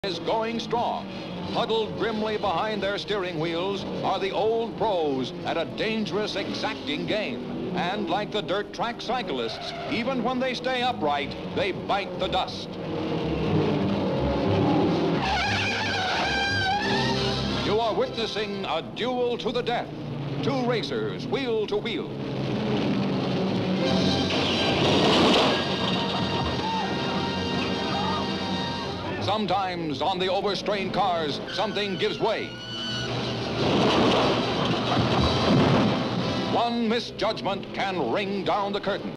Is going strong. Huddled grimly behind their steering wheels are the old pros at a dangerous, exacting game. And like the dirt track cyclists, even when they stay upright, they bite the dust. You are witnessing a duel to the death. Two racers, wheel to wheel. Sometimes on the overstrained cars, something gives way. One misjudgment can ring down the curtain.